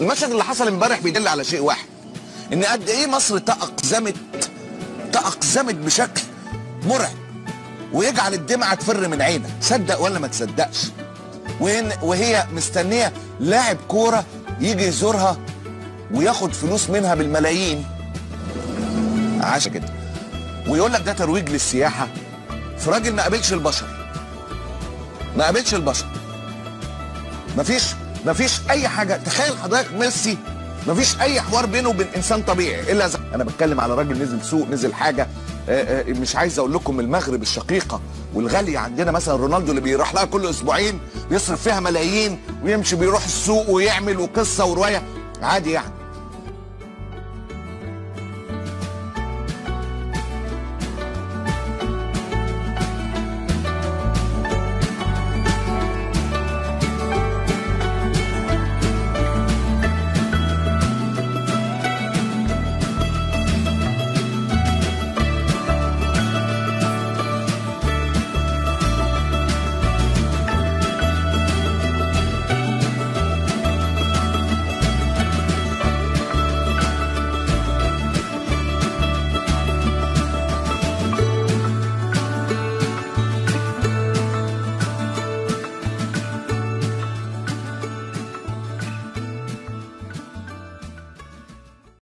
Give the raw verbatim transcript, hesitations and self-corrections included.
المشهد اللي حصل امبارح بيدل على شيء واحد، ان قد ايه مصر تأقزمت تأقزمت بشكل مرعب ويجعل الدمعة تفر من عينك، صدق ولا ما تصدقش. وهي مستنية لاعب كورة يجي يزورها وياخد فلوس منها بالملايين عشان كده، ويقول لك ده ترويج للسياحة في راجل ما قابلش البشر، ما قابلش البشر، مفيش مفيش اي حاجه. تخيل حضرتك ميسي مفيش اي حوار بينه وبين انسان طبيعي الا زي. انا بتكلم على راجل نزل سوق، نزل حاجه. آآ آآ مش عايز اقول لكم المغرب الشقيقه والغاليه عندنا مثلا رونالدو اللي بيروح لها كل اسبوعين يصرف فيها ملايين ويمشي بيروح السوق ويعمل وقصه وروايه عادي يعني.